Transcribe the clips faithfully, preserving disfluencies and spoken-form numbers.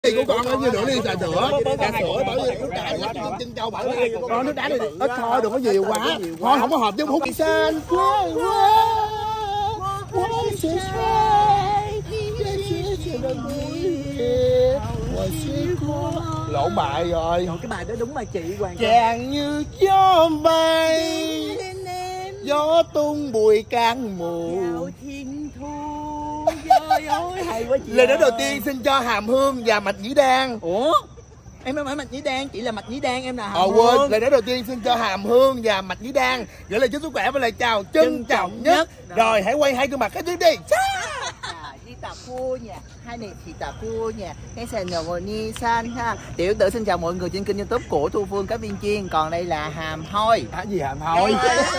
Đi của con bao nhiêu nữa đi trà sữa, trà sữa bao nhiêu nước đá chân trâu bảo đi, con nước đá đi ít thôi, đừng có nhiều quá, thôi không có hợp với hút san quá quá lộn bài rồi. Cái bài đó đúng mà chị Hoàng. Chàng như gió bay, gió tung bụi cang mù. Thiên thu trời ơi hay quá chị. Lời nói đầu tiên xin cho Hàm Hương và Mạch Nhĩ Đan. Ủa em không phải Mạch Nhĩ Đan, chị là Mạch Nhĩ Đan, em là Hàm Ờ Hương. quên, lời nói đầu tiên xin cho Hàm Hương và Mạch Nhĩ Đan gửi lời chúc sức khỏe và lời chào trân trọng nhất. Rồi. Rồi hãy quay hai gương mặt cái tiếng đi. Đi tập phu nha, hai này thì tập phu nha. Cái sàn nhờ ngồi ni san ha. Tiểu tử xin chào mọi người trên kênh YouTube của Thu Phương Cá Viên Chiên. Còn đây là Hàm Hôi. Hả gì Hàm Hôi?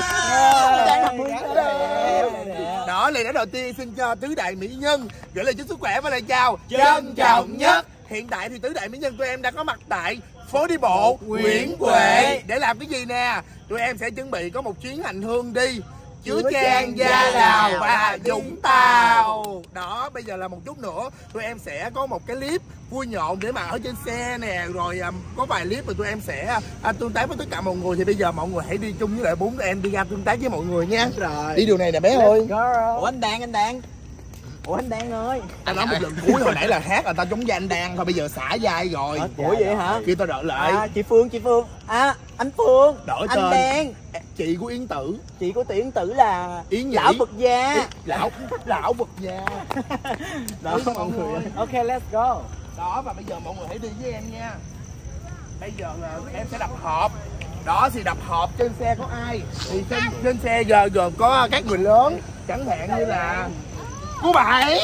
Đó, lời nói đầu tiên xin cho tứ đại mỹ nhân gửi lời chúc sức khỏe và lời chào trân trọng nhất. Hiện tại thì tứ đại mỹ nhân của em đã có mặt tại phố đi bộ Nguyễn Huệ để làm cái gì nè? Tụi em sẽ chuẩn bị có một chuyến hành hương đi Chứa Chan, Gia Đào và Vũng Tàu. Đó, bây giờ là một chút nữa tụi em sẽ có một cái clip vui nhộn để mà ở trên xe nè. Rồi um, có vài clip mà tụi em sẽ uh, tương tác với tất cả mọi người. Thì bây giờ mọi người hãy đi chung với lại bốn đứa em đi ra tương tác với mọi người nha. Rồi. Đi đường này nè bé ơi. Ủa anh Đan, anh Đan. Ủa anh Đan ơi. Anh nói một lần cuối hồi nãy là hát là tao chống vai anh Đan thôi, bây giờ xả vai rồi. À, ủa vậy hả? Kia tao đợi lại. À, chị Phương, chị Phương. À anh Phương. Đổi anh tên. Đan. Chị của Yến Tử. Chị của Yến Tử là Yến Nhĩ. lão Phật gia. Yến... Lão lão Phật gia. Đó mọi người. Ok let's go. Đó và bây giờ mọi người hãy đi với em nha. Bây giờ là em sẽ đập hộp. Đó thì đập hộp trên xe có ai? Thì trên, trên xe giờ gồm có các người lớn, chẳng hạn như là cô Bảy.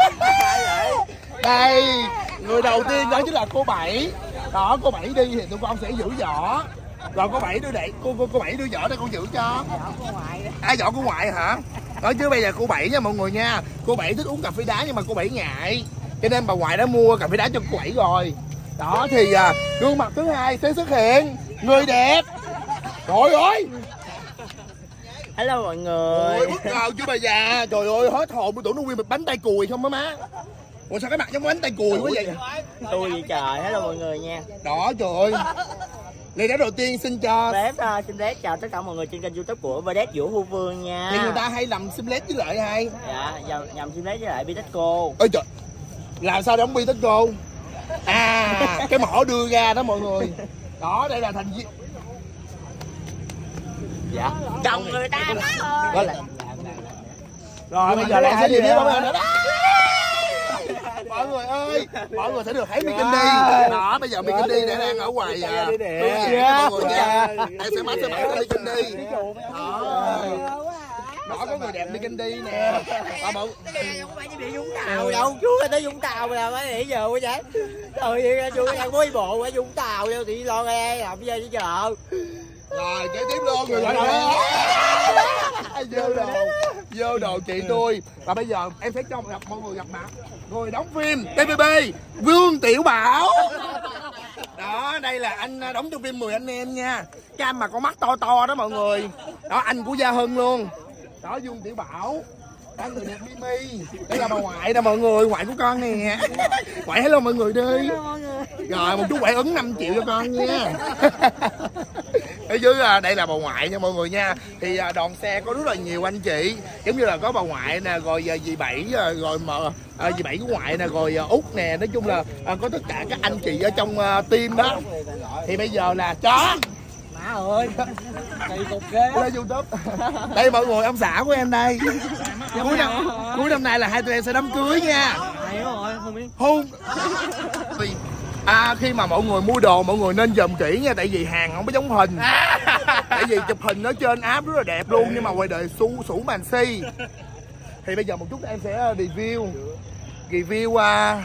Đây, người đầu tiên đó chính là cô Bảy. Đó, cô Bảy đi thì tụi con sẽ giữ vỏ. Rồi cô Bảy đưa đệ, cô cô cô Bảy đưa vỏ để con giữ cho. Ai vỏ của ngoại hả? Nói chứ bây giờ cô Bảy nha mọi người nha. Cô Bảy thích uống cà phê đá nhưng mà cô Bảy ngại, cho nên bà ngoại đã mua cà phê đá cho cô Bảy rồi. Đó thì à, gương mặt thứ hai sẽ xuất hiện người đẹp. Trời ơi. Hello mọi người. Ôi bất ngờ chứ bà già. Trời ơi hết hồn, tôi tưởng nó nguyên một bánh tay cùi không á má. Ủa sao cái mặt giống bánh tay cùi quá vậy? Tôi vậy trời. Hello mọi người nha. Đó trời ơi. Lời nói đầu tiên xin cho Bếp uh, xin lét chào tất cả mọi người trên kênh YouTube của Vđ Vũ Thu Phương nha. Thì người ta hay làm sim lét với lại hay. Dạ, nhầm sim lét với lại Bitexco. Ôi trời. Làm sao đóng Bitexco? À, cái mỏ đưa ra đó mọi người. Đó, đây là thành viên. Dạ. Chồng người ta đó rồi. Rồi bây giờ là sẽ gì tiếp mọi người nữa đó. Mọi người ơi, mọi người sẽ được thấy Bikini. Đó, bây giờ Bikini để đang ở ngoài à, mọi người nha. Em sẽ mát sẽ mặc cái Bikini. Đó. Đó có người đẹp Bikini nè. Bà mọi không phải đi Vũng Tàu đâu, chú ra tới Vũng Tàu là phải để giờ quá vậy. Trời chú đang bối bộ ở Vũng Tàu đâu thì lo nghe làm gì chứ chờ. Rồi kế tiếp luôn người gọi là vô đồ vô đồ chị tôi. Và bây giờ em sẽ cho gặp mọi người gặp mặt người đóng phim tê vê bê Vương Tiểu Bảo. Đó đây là anh đóng trong phim mười anh em nha, cam mà con mắt to to đó mọi người. Đó anh của Gia Hưng luôn. Đó Vương Tiểu Bảo. Đó người đẹp Mimi. Đây là bà ngoại nè mọi người, ngoại của con nè. Ngoại hello mọi người đi. Rồi một chút ngoại ứng năm triệu cho con nha. Ở dưới đây là bà ngoại nha mọi người nha. Thì đoàn xe có rất là nhiều anh chị, giống như là có bà ngoại nè, rồi dì Bảy, rồi mà à, dì Bảy của ngoại nè, rồi Út nè, nói chung là à, có tất cả các anh chị ở trong uh, team đó. Thì bây giờ là chó má ơi kỳ cục ghê lên YouTube. Đây mọi người, ông xã của em đây. Cuối năm cuối năm nay là hai tụi em sẽ đám cưới nha. Rồi không biết hôn. À, khi mà mọi người mua đồ mọi người nên dòm kỹ nha, tại vì hàng không có giống hình. Tại vì chụp hình ở trên app rất là đẹp luôn nhưng mà ngoài đời su sủ màn si. Thì bây giờ một chút em sẽ review review uh...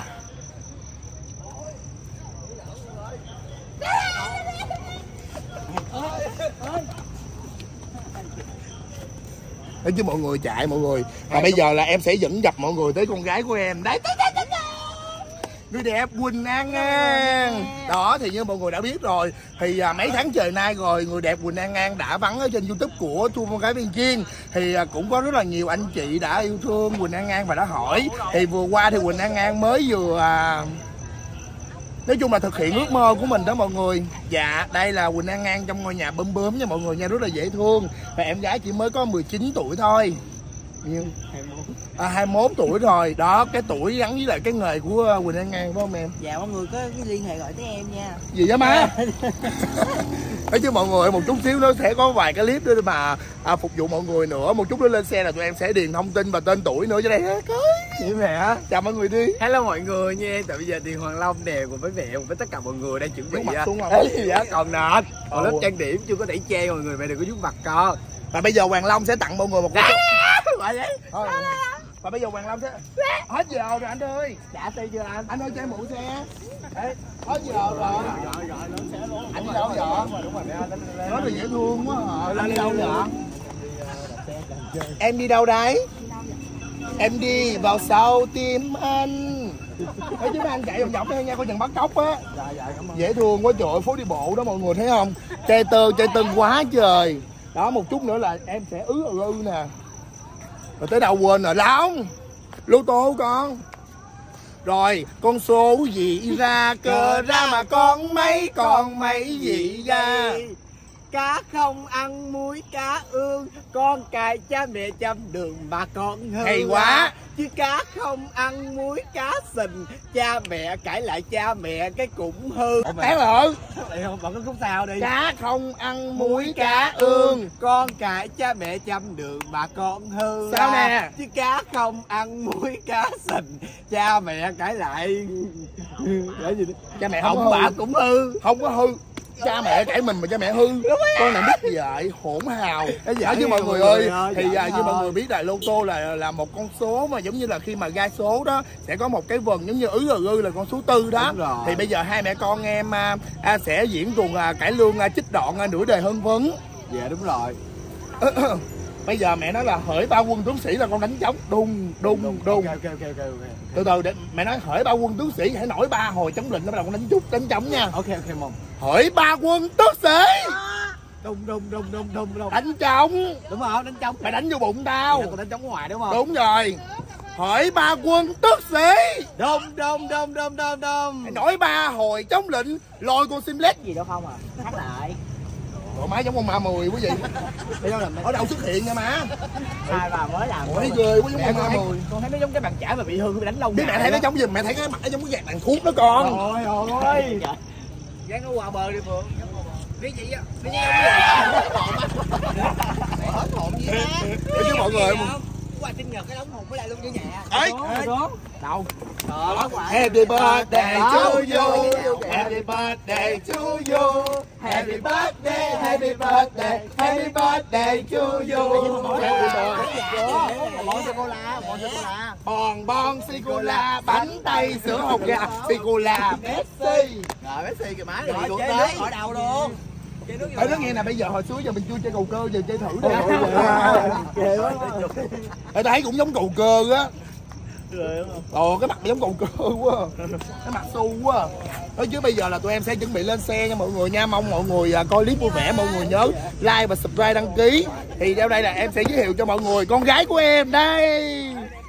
Đấy chứ mọi người chạy mọi người. Và bây giờ là em sẽ dẫn gặp mọi người tới con gái của em. Đấy, người đẹp Quỳnh An An. Đó thì như mọi người đã biết rồi, thì à, mấy tháng trời nay rồi người đẹp Quỳnh An An đã vắng ở trên YouTube của Thu Phương Cá Viên Chiên. Thì à, cũng có rất là nhiều anh chị đã yêu thương Quỳnh An An và đã hỏi. Thì vừa qua thì Quỳnh An An mới vừa à, Nói chung là thực hiện ước mơ của mình đó mọi người. Dạ, đây là Quỳnh An An trong ngôi nhà bơm bướm nha mọi người nha, rất là dễ thương. Và em gái chỉ mới có mười chín tuổi thôi. Nhiêu? hai mươi mốt. À, hai mươi mốt tuổi rồi. Đó, cái tuổi gắn với lại cái nghề của Quỳnh An An phải không em? Dạ mọi người có cái liên hệ gọi tới em nha. Gì vậy má? Nói chứ mọi người, một chút xíu nó sẽ có vài cái clip nữa mà à, phục vụ mọi người nữa. Một chút nữa lên xe là tụi em sẽ điền thông tin và tên tuổi nữa cho đây. Vậy mẹ. Chào mọi người đi. Hello mọi người nha. Tại bây giờ thì Hoàng Long nè cùng với mẹ cùng với tất cả mọi người đang chuẩn bị mặt xuống không? dạ còn nệt. Còn lớp trang điểm chưa có tẩy che mọi người, mẹ đừng có vuốt mặt con. Và bây giờ Hoàng Long sẽ tặng mọi người một cái Gọi vậy. Thôi. Và bây giờ Hoàng Long sẽ hết giờ rồi anh ơi. Trả xe chưa anh? Anh ơi cho em mượn xe. Đấy, hết giờ rồi. Anh đi đâu vậy? Nó là dễ thương quá à. Anh đi đâu vậy? Em đi đâu đấy? Em đi vào sau tim anh. Thấy chứ mấy anh chạy vòng vòng đây nha, coi chừng bắt cóc á. Dễ thương quá trời, phố đi bộ đó mọi người thấy không? Chơi tơ, chơi tân quá trời. Đó, một chút nữa là em sẽ ứ ư ư nè. Rồi tới đâu quên rồi, Long lô tô con. Rồi con số gì ra cờ ra mà con mấy con mấy gì ra. Cá không ăn muối cá ương, con cài cha mẹ chăm đường mà con hư. Hay quá. Chứ cá không ăn muối cá sình, cha mẹ cãi lại cha mẹ cái cũng hư. Bé ơi, Bạn có khúc sao đi. cá không ăn muối cá ương, con cãi cha mẹ chăm đường mà con hư. Sao nè? Chứ cá không ăn muối cá sình, cha mẹ cãi lại để gì đó. Cha mẹ không Ông hư. bà cũng hư. Không có hư. Cha mẹ cãi mình mà cha mẹ hư. Con này biết dạy hỗn hào. Đó chứ mọi người ơi, thì à, như mọi người biết là lô tô là là một con số mà giống như là khi mà ra số đó sẽ có một cái vần giống như ứ ư ư là con số tư đó. Thì bây giờ hai mẹ con em à, à, sẽ diễn tuồng à, cải lương à, trích đoạn à, nửa đời hân vấn. Dạ đúng rồi. Bây giờ mẹ nói là hỡi ba quân tướng sĩ là con đánh trống đùng đùng đùng. Ok ok ok ok. Từ từ để mẹ nói hỡi ba quân tướng sĩ hãy nổi ba hồi chống lệnh nó bắt đầu con đánh trúc đánh trống nha. Ok ok mong. Hỡi ba quân tướng sĩ Đùng đùng đùng đùng đùng đùng. đánh trống. Đúng rồi, đánh trống. Mày đánh vô bụng tao. Còn đánh trống ngoài đúng không? Đúng rồi. Hỡi ba quân tướng sĩ Đùng đùng đùng đùng đùng đùng. hãy nổi ba hồi chống lệnh lôi con sim led. Gì đâu không à. Hát lại. Ủa má giống con ma mười quý vị. Đây đâu là Ở đâu xuất hiện nha má. Hai bà mới làm. Ủa thấy ghê quá giống con ma mười. con thấy nó giống cái bàn chải mà bị hư bị đánh lông. Biết mẹ thấy nó giống gì mẹ thấy cái mặt nó giống cái gạt bàn thuốc đó con. Trời ơi. Dán nó qua bờ đi Phượng. Biết gì á? Biết gì không? Hết hồn gì á. Để chứ mọi người Qua sinh nhật cái đống hồn với lại luôn cho nhà. ấy Đâu? Happy birthday to you. Happy birthday to you. Happy birthday, happy birthday, happy birthday to you. Bon sô cô la, bon sô cô la. Bon bon sô cô la, bánh tay sữa hồng gà, sô cô la Messi. Rồi Messi kìa má, rồi chơi nước khỏi đầu luôn. Ở đó nghe nè, bây giờ hồi xưa giờ mình chưa chơi cầu cơ, giờ chơi thử đi. Tao thấy cũng giống cầu cơ á. Ồ, cái mặt giống cầu cơ quá. Cái mặt su quá. Nói chứ bây giờ là tụi em sẽ chuẩn bị lên xe nha mọi người nha. Mong mọi người coi clip vui vẻ, mọi người nhớ like và subscribe đăng ký. Thì sau đây là em sẽ giới thiệu cho mọi người con gái của em đây.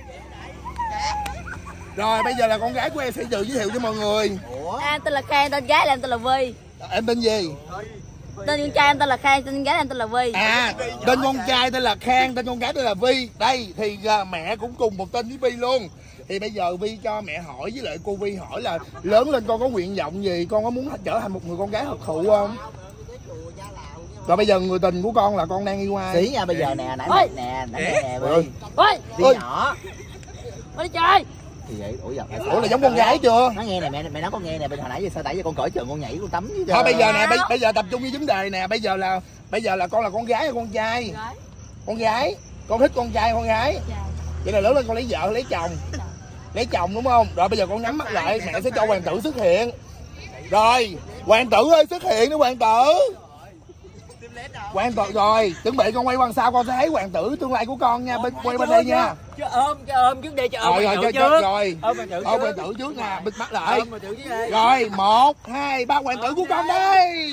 Rồi bây giờ là con gái của em sẽ tự giới thiệu cho mọi người. Em tên là Khang, tên gái là em tên là Vi. Em tên gì? Tên con trai em tên là Khang, tên gái em tên là Vi. À, tên con trai tên là Khang, tên con gái tên là Vi. Đây thì uh, mẹ cũng cùng một tên với Vi luôn. Thì bây giờ Vi cho mẹ hỏi với lại cô Vi hỏi là lớn lên con có nguyện vọng gì, con có muốn trở thành một người con gái thật thụ không? Rồi bây giờ người tình của con là con đang yêu ai? Xí nha bây giờ nè, nãy nè, nè, nãy nè Vi. Ôi, Đi nhỏ. đi chơi. Thì vậy, ủa giờ Ủa là giống con gái chưa? nó nghe nè mẹ mẹ nói con nghe nè, bây giờ hồi nãy giờ sao tại giờ con cởi trần con nhảy con tắm chứ. Thôi bây giờ nè, bây, bây giờ tập trung với vấn đề nè, bây giờ là bây giờ là con là con gái hay con trai? Gái. Con gái. Con thích con trai con gái? Dạ. Vậy là lớn lên con lấy vợ lấy chồng. Lấy chồng đúng không? Rồi bây giờ con nhắm mắt lại, mẹ sẽ cho hoàng tử xuất hiện. Rồi, hoàng tử ơi xuất hiện đi hoàng tử. Hoàng tử rồi, chuẩn bị con quay qua sau con sẽ thấy hoàng tử tương lai của con nha, bên quay bên đây nha. Cho ôm, cho ôm trước đi, cho ôm. Rồi rồi cho trước. rồi. Ôm hoàng tử Ôm hoàng tử trước nè, bịt mắt lại. Rồi, một, hai, ba hoàng tử của con đây.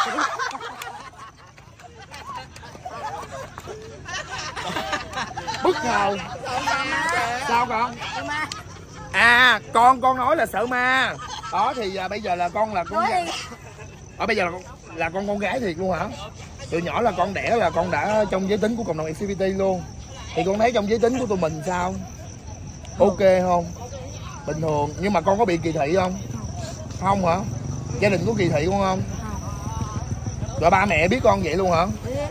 Bất ngờ. Sao con? À, con con nói là sợ ma. Đó thì à, bây giờ là con là con gái. Ở bây giờ là con là con con gái thiệt luôn hả? Từ nhỏ là con đẻ là con đã trong giới tính của cộng đồng lờ giê bê tê luôn. Thì con thấy trong giới tính của tụi mình sao? Ok không? Bình thường. Nhưng mà con có bị kỳ thị không? Không hả? Gia đình có kỳ thị con không? Rồi ba mẹ biết con vậy luôn hả?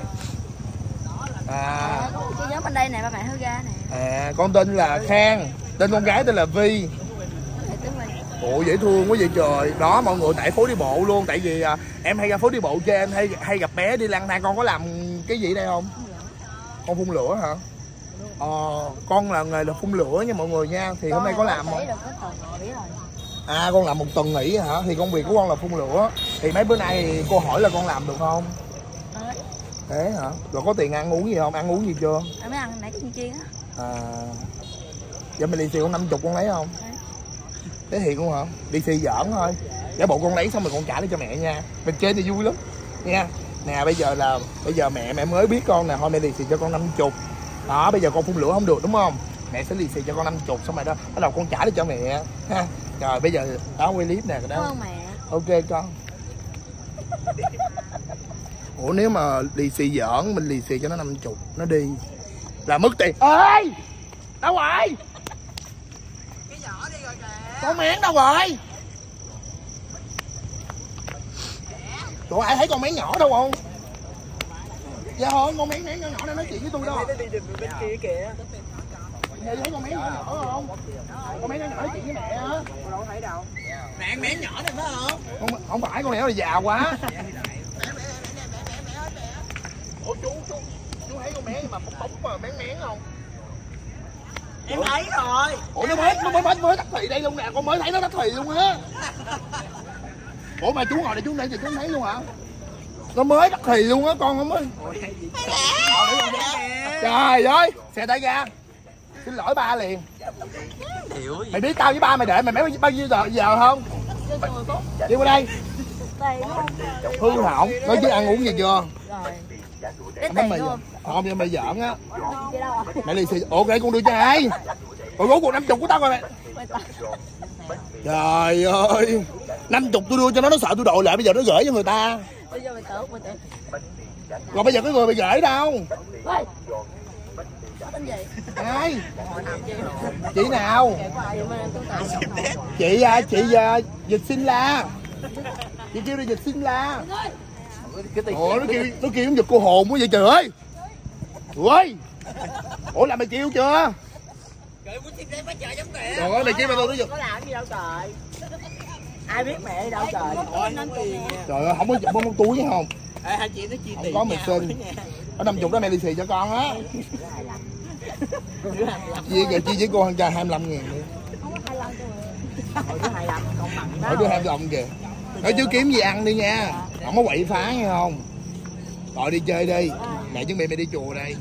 À. Cái nhóm bên đây nè, ba mẹ hứa ra nè. À, con tên là Khang, tên con gái tên là Vi. Ủa dễ thương quá vậy trời. Đó mọi người tại phố đi bộ luôn. Tại vì à, em hay ra phố đi bộ cho em hay hay gặp bé đi lang thang. Con có làm cái gì đây không? Con phun lửa hả? Ờ, con là nghề là phun lửa nha mọi người nha. Thì hôm nay có làm không? À con làm một tuần nghỉ hả? Thì công việc của con là phun lửa. Thì mấy bữa nay thì cô hỏi là con làm được không? Thế hả? Rồi có tiền ăn uống gì không? Ăn uống gì chưa? Em mới ăn nãy cái chiên á. À. Giờ mình lì xì con năm mươi con lấy không? Thế thiệt luôn hả? Lì xì giỡn thôi. Giả bộ con lấy xong rồi con trả lại cho mẹ nha. Mình chơi thì vui lắm nha. Nè bây giờ là bây giờ mẹ mẹ mới biết con nè, hôm nay lì xì cho con năm mươi. Đó bây giờ con phun lửa không được đúng không? Mẹ sẽ lì xì cho con năm mươi xong rồi đó. Bắt đầu con trả lại cho mẹ ha. Rồi bây giờ đó quay clip nè đó. Không mẹ. Ok con. Ủa nếu mà lì xì giỡn mình lì xì cho nó năm mươi nó đi là mất tiền. Ê! Đâu rồi? Cái nhỏ đi rồi kìa. Con mén đâu rồi? Tụi ai thấy con mén nhỏ đâu không? Dạ thôi con mén mén nhỏ nhỏ đang nói chuyện với tôi đâu. Nó đi bên kia kìa. Mẹ thấy con mén nhỏ nhỏ không? Con mén nhỏ nhỏ nói chuyện với mẹ á. Con đâu thấy đâu. Mẹ mén nhỏ này phải không? Không, không phải con này nó là già quá. Ủa chú chú chú thấy con mén mà bóng bóng mà mén mén không? Em thấy rồi. Ủa nó mới nó mới mới, mới tắt thì đây luôn nè, con mới thấy nó tắt thì luôn á. Ủa mà chú ngồi đây chú đây thì chú không thấy luôn hả? Nó mới tắt thì luôn á con không mới. Trời ơi, xe tay ra. Xin lỗi ba liền. Mày biết tao với ba mày để mày mấy bao nhiêu giờ giờ không? Đi qua đây. Hư hỏng, nói chứ ăn uống gì chưa? Không mày không nhưng mày giỡn á. Mày lì xì, ok con đưa cho ai? Rồi gấu cuộc năm chục của tao rồi mày. Trời ơi, năm chục tôi đưa cho nó nó sợ tôi đội lại bây giờ nó gửi cho người ta. Rồi bây giờ cái người mày gửi đâu? Ai? Chị nào? Chị à, chị à, Dịch Sinh La. Chị kêu đi Dịch Sinh La. Ủa nó kêu nó kêu giật cô hồn quá vậy trời ơi. Ui. Ủa là mày kêu chưa? Trời ơi mày kêu mày tôi nó giật. Có làm gì đâu trời. Ai biết mẹ đâu trời. Trời ơi không có không có túi không? Ê, hai chị nó chia tiền. Có mày xin. Có năm chục đó mẹ lì xì cho con á. Chia kìa chia với cô ăn trai hai mươi lăm ngàn đi. Hồi thứ hai mươi lăm con bằng đó. Hỏi đứa hai mươi lăm kìa. Nói chứ kiếm gì ăn đi nha. Không có quậy phá nghe không? Rồi đi chơi đi. Mẹ chuẩn bị mày đi chùa đây.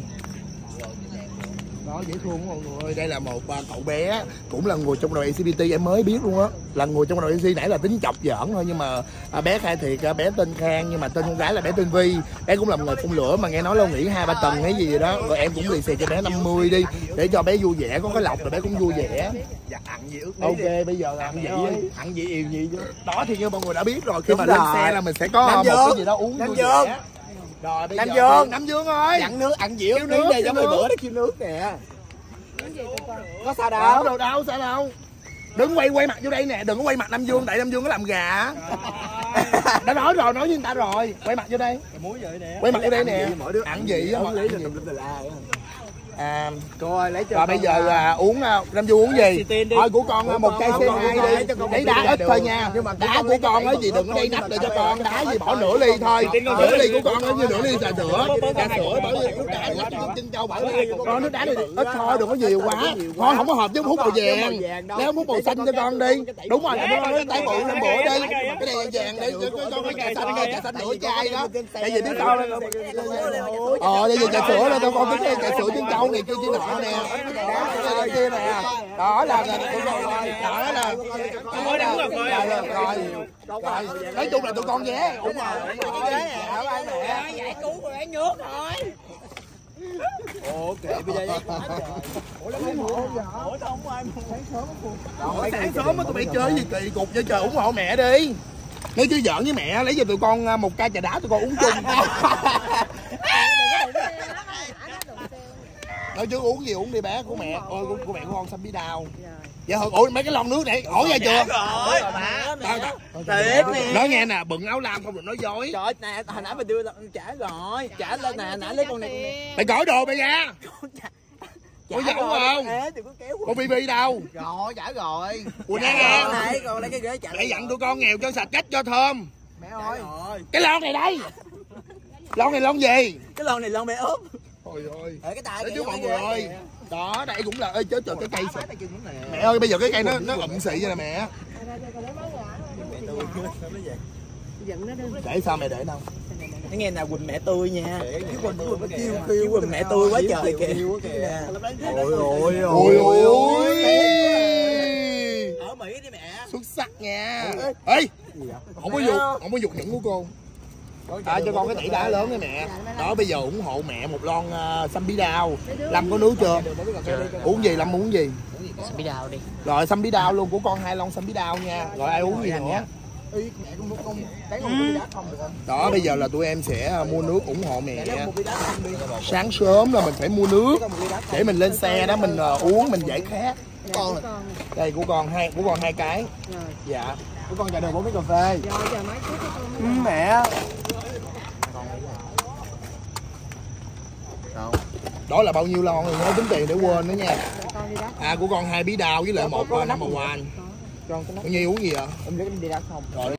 Đó dễ thương mọi người. Đây là một uh, cậu bé cũng là người trong đội lờ giê bê tê em mới biết luôn á. Là người trong đội lờ giê bê tê nãy là tính chọc giỡn thôi nhưng mà uh, bé khai thiệt uh, bé tên Khang nhưng mà tên con gái là bé tên Vi. Bé cũng là một người phun lửa mà nghe nói lâu nghỉ hai ba tuần hay gì vậy đó. Rồi em cũng lì xì cho bé năm mươi đi để cho bé vui vẻ có cái lộc rồi bé cũng vui vẻ. Ăn gì ước Ok đi. bây giờ làm gì đi. Ăn gì yêu gì chứ. Đó thì như mọi người đã biết rồi khi Đúng mà lên rồi. xe là mình sẽ có Nam một Dương. cái gì đó uống Nam vui Dương. vẻ. Rồi bây Nam giờ Dương. thì- Nam Dương ơi. Dặn nước ăn gì ước Kêu đi nước, đây kêu giống như nước. bữa đó kêu nước nè. Có sao Đâu đâu. đâu đâu sao đâu. Đừng quay quay mặt vô đây nè, đừng có quay mặt Nam Dương tại Nam Dương có làm gà. Đã nói rồi, nói với người ta rồi. Quay mặt vô đây. Quay mặt vô đây nè. Ăn gì á, Lấy ăn gì? À, Cô ơi lấy cho rồi bây giờ là uống Nam Dương uống gì? Thôi của con Của một con chai không, xê không, hai không, đi. lấy cho con Lấy một đá ly ít được. thôi nha. Nhưng mà Đá con của lấy con cho á con gì đừng có đây nhưng nắp mà để cho cà con. phê. Đá gì bỏ nửa ly thôi. Nửa ly của con á như nửa ly trà sữa. Trà sữa bỏ nước đá lắc nước chân châu bỏ ly. Con nước đá đi ít thôi đừng có nhiều quá. Thôi không có hợp với hút màu vàng. Lấy hút màu xanh cho con đi. Đúng rồi, nó nói tái bự năm bữa đi. Cái này là vàng đi cho con cái trà xanh nha, trà xanh nửa chai đó. Tại vì biết sao ờ đây là trà sữa đây tao con cái trà sữa chân châu này kia kia nọ nè. Đó kia nè. Đó là đó là đó là rồi. Rồi, nói chung là tụi con vé. Đúng rồi. Vé nè, Giải cứu của bán nước thôi. Ủa kệ bây giờ quá trời. Ủa nó không mua. Ủa sao không ai mua sáng sớm không? Rồi sáng sớm á tụi bay chơi gì kỳ cục vậy trời, ủng hộ mẹ đi. Nếu chứ giỡn với mẹ lấy cho tụi con một ca trà đá tụi con uống chung. Nói chứ uống gì uống đi bé của mẹ. Ôi của, của mẹ của con xăm bí đao. Dạ thôi, ủa mấy cái lon nước này ổn ra chưa? Rồi. Tiếp nè. Nói nghe nè, bận áo lam không được nói dối. Trời ơi, nè, hồi nãy mày đưa trả rồi. Trả lên nè, nãy lấy con này con này. Mày cởi đồ mày ra. Có giấu không? Ê, đừng có kéo. Con bi bi đâu? Rồi, trả rồi. Ủa nha nghe. Này, còn lấy cái ghế trả. Mẹ dặn tụi con nghèo cho sạch cách cho thơm. Mẹ ơi. Cái lon này đây. Lon này lon gì? Cái lon này lon mẹ ốp. Ôi ơi. Cái tài đó chứ mọi người ơi. Đó, đây cũng là ơi chết trời cái cây. Mẹ ơi bây giờ cái cây nó nó ụm xị vậy nè mẹ. Để sao mẹ để đâu? Nó nghe nào Quỳnh mẹ tôi nha. Chứ Quỳnh Quỳnh nó kêu kêu Quỳnh mẹ tôi quá trời kìa. Ôi ôi ôi ôi. Ở Mỹ đi mẹ. Xuất sắc nha. Ê. Không có dục, không có dục những của cô. À, cho con cái tỷ đá lớn với mẹ. Đó bây giờ ủng hộ mẹ một lon uh, xăm bí đao. Lâm có nước chưa? Uống gì? Lâm uống gì? Xăm bí đao đi. Rồi xăm bí đao luôn của con hai lon xăm bí đao nha. Rồi ai uống gì nữa? Đó bây giờ là tụi em sẽ mua nước ủng hộ mẹ. Sáng sớm là mình phải mua nước để mình lên xe đó mình uh, uống mình giải khát. Con đây của con hai của con hai cái. Dạ. Của con chạy đường bốn cái cà phê. Rồi giờ mấy chút Ừ, mẹ. Đó là bao nhiêu lon rồi nhớ tính tiền để quên nữa nha. À của con hai bí đao với lại một number one. Con nhiêu uống gì ạ? Em lấy đi đá không? Rồi